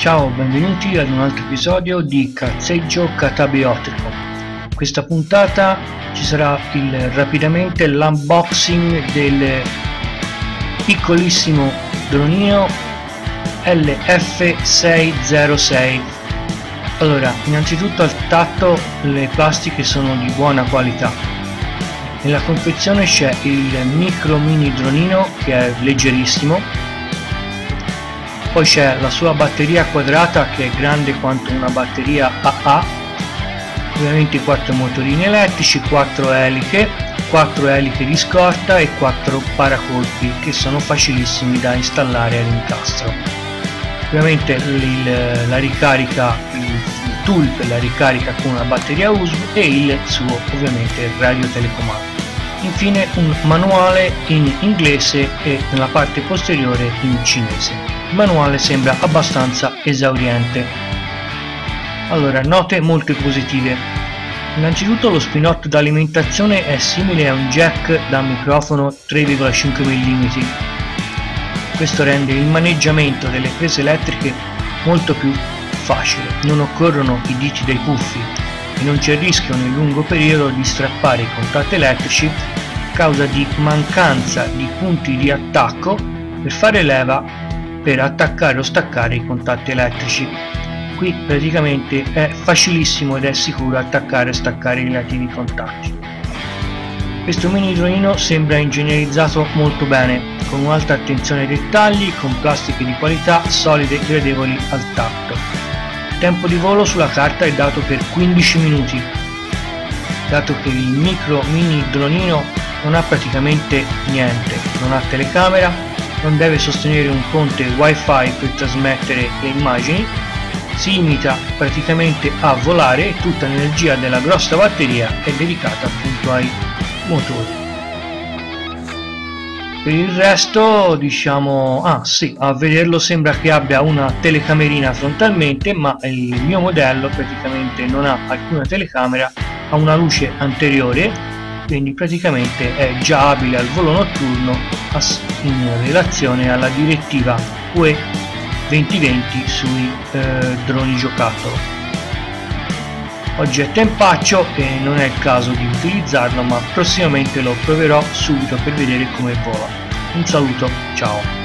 Ciao, benvenuti ad un altro episodio di Cazzeggio Catabiotico. Questa puntata ci sarà rapidamente l'unboxing del piccolissimo dronino LF606. Allora, innanzitutto al tatto le plastiche sono di buona qualità. Nella confezione c'è il micro mini dronino che è leggerissimo. Poi c'è la sua batteria quadrata che è grande quanto una batteria AA, ovviamente 4 motorini elettrici, 4 eliche di scorta e 4 paracolpi che sono facilissimi da installare all'incastro. Ovviamente la ricarica, il tool per la ricarica con una batteria USB e il suo ovviamente radiotelecomando. Infine un manuale in inglese e nella parte posteriore in cinese. Il manuale sembra abbastanza esauriente. Allora, note molto positive. Innanzitutto lo spinotto d'alimentazione è simile a un jack da microfono 3,5 mm. Questo rende il maneggiamento delle prese elettriche molto più facile. Non occorrono i diti dei puffi e non c'è il rischio nel lungo periodo di strappare i contatti elettrici a causa di mancanza di punti di attacco per fare leva per attaccare o staccare i contatti elettrici. Qui praticamente è facilissimo ed è sicuro attaccare e staccare i relativi contatti. Questo mini dronino sembra ingegnerizzato molto bene, con un'alta attenzione ai dettagli, con plastiche di qualità solide e gradevoli al tatto. Il tempo di volo sulla carta è dato per 15 minuti, dato che il micro mini dronino non ha praticamente niente, non ha telecamera, non deve sostenere un ponte wifi per trasmettere le immagini, si limita praticamente a volare e tutta l'energia della grossa batteria è dedicata appunto ai motori. Per il resto diciamo, a vederlo sembra che abbia una telecamerina frontalmente, ma il mio modello praticamente non ha alcuna telecamera, ha una luce anteriore, quindi praticamente è già abile al volo notturno in relazione alla direttiva UE 2020 sui droni giocattolo. Oggi è tempaccio e non è il caso di utilizzarlo, ma prossimamente lo proverò subito per vedere come vola. Un saluto, ciao!